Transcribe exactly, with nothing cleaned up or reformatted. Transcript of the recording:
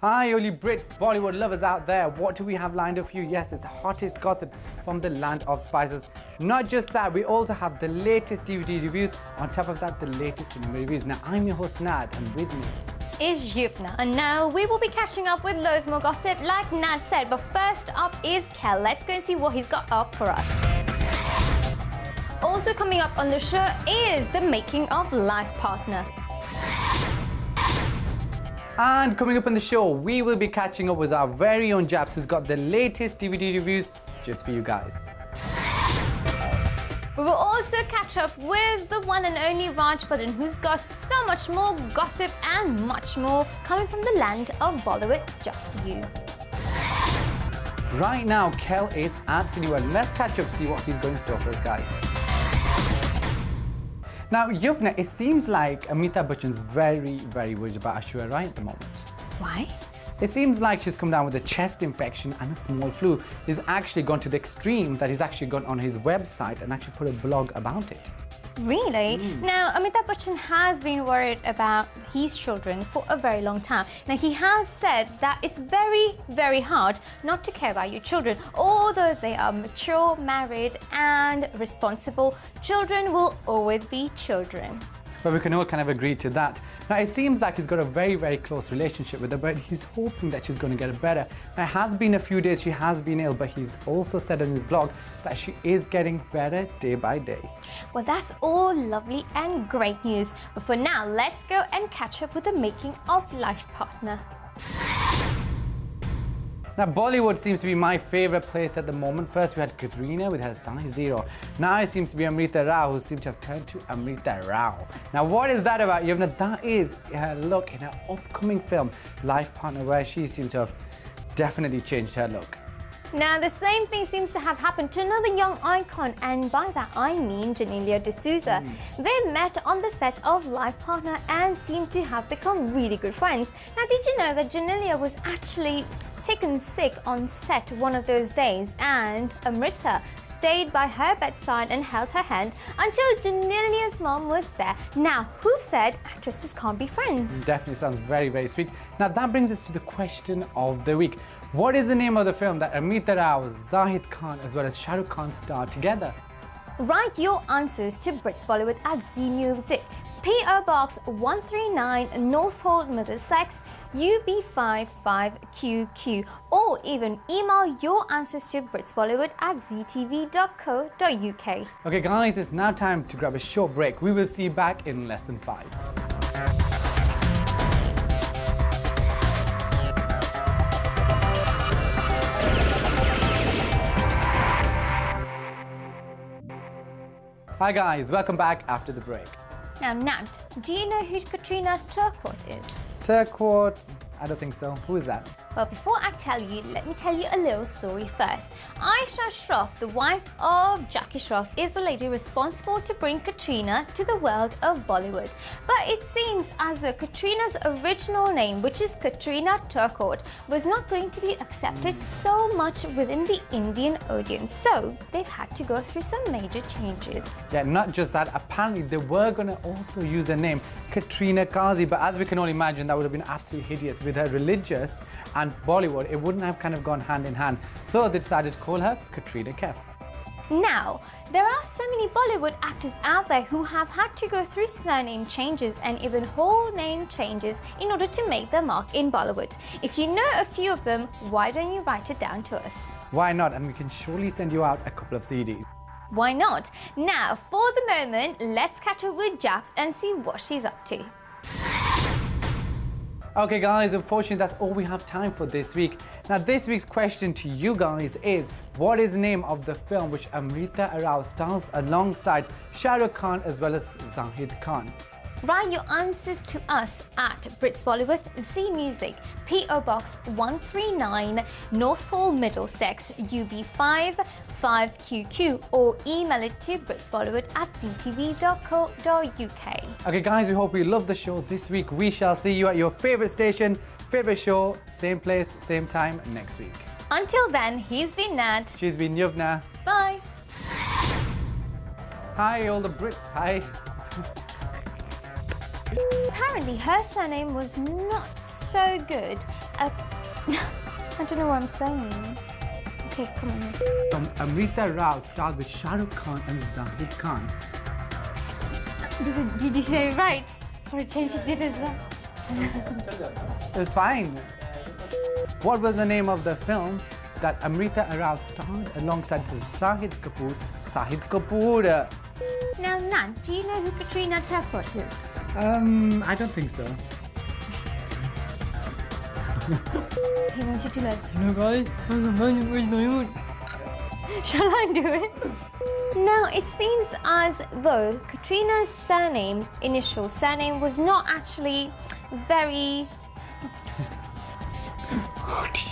Hi, all you Brits, Bollywood lovers out there. What do we have lined up for you? Yes, it's the hottest gossip from the land of spices. Not just that, we also have the latest D V D reviews. On top of that, the latest cinema reviews. Now, I'm your host, Nad, and with me is Yuvna. And now we will be catching up with loads more gossip, like Nad said. But first up is Kel. Let's go and see what he's got up for us. Also coming up on the show is the making of Life Partner. And coming up on the show, we will be catching up with our very own Japs, who's got the latest D V D reviews just for you guys. We will also catch up with the one and only Raj Budden, who's got so much more gossip and much more coming from the land of Bollywood just for you. Right now, Kel is at Cineworld. Let's catch up, see what he's going to store for us, guys. Now, Yuvna, it seems like Amitabh Bachchan's very, very worried about Aishwarya Rai at the moment. Why? It seems like she's come down with a chest infection and a small flu. He's actually gone to the extreme that he's actually gone on his website and actually put a blog about it. Really? Mm. Now, Amitabh Bachchan has been worried about his children for a very long time. Now, he has said that it's very, very hard not to care about your children. Although they are mature, married and responsible, children will always be children. But we can all kind of agree to that. Now, it seems like he's got a very, very close relationship with her, but he's hoping that she's going to get better. Now, it has been a few days she has been ill, but he's also said on his blog that she is getting better day by day. Well, that's all lovely and great news. But for now, let's go and catch up with the making of Life Partner. Now, Bollywood seems to be my favourite place at the moment. First, we had Katrina with her size zero. Now, it seems to be Amrita Rao, who seems to have turned to Amrita Rao. Now, what is that about, Yuvna? That is her look in her upcoming film, Life Partner, where she seems to have definitely changed her look. Now, the same thing seems to have happened to another young icon, and by that I mean Genelia D'Souza. Mm. They met on the set of Life Partner and seem to have become really good friends. Now, did you know that Genelia was actually taken sick on set one of those days, and Amrita stayed by her bedside and held her hand until Genelia's mom was there. Now, who said actresses can't be friends? Definitely sounds very, very sweet. Now, that brings us to the question of the week. What is the name of the film that Amrita Rao, Zahid Khan as well as Shah Rukh Khan star together? Write your answers to Brits Bollywood at Zee Music, P O Box one three nine, Northolt, Middlesex, U B five five Q Q, or even email your answers to britsbollywood at z t v dot co dot u k. Okay guys, it's now time to grab a short break. We will see you back in less than five. Hi guys, welcome back after the break. Now, Nat, do you know who Katrina Turcotte is? Turcotte? I don't think so. Who is that? Well, before I tell you, let me tell you a little story first. Aisha Shroff, the wife of Jackie Shroff, is the lady responsible to bring Katrina to the world of Bollywood. But it seems as though Katrina's original name, which is Katrina Turcotte, was not going to be accepted mm. so much within the Indian audience. So they've had to go through some major changes. Yeah, not just that. Apparently, they were going to also use her name, Katrina Kazi. But as we can all imagine, that would have been absolutely hideous with her religious and Bollywood. It wouldn't have kind of gone hand in hand. So they decided to call her Katrina Kaif. Now, there are so many Bollywood actors out there who have had to go through surname changes and even whole name changes in order to make their mark in Bollywood. If you know a few of them, why don't you write it down to us? Why not? And we can surely send you out a couple of C Ds. Why not? Now, for the moment, let's catch up with Japs and see what she's up to. Okay guys, unfortunately that's all we have time for this week. Now this week's question to you guys is, what is the name of the film which Amrita Rao stars alongside Shah Rukh Khan as well as Zahid Khan? Write your answers to us at Brits Bollywood, Zee Music, P O Box one three nine, Northolt, Middlesex, U B five five Q Q, or email it to britsbollywood at z t v dot co dot u k. Okay guys, we hope you loved the show this week. We shall see you at your favourite station, favourite show, same place, same time next week. Until then, he's been Nad. She's been Yuvna. Bye. Hi all the Brits, hi. Apparently, her surname was not so good. Uh, I don't know what I'm saying. Okay, come on. From Amrita Rao starred with Shah Rukh Khan and Zahid Khan. Did, it, did you say it right? For a change, you did as well. It's fine. What was the name of the film that Amrita Rao starred alongside Shahid Kapoor? Shahid Kapoor. Now, Nan, do you know who Katrina Tappert is? Um, I don't think so. He wants you to like, hello guys, where's my mood? Shall I do it? Now, it seems as though Katrina's surname, initial surname, was not actually very...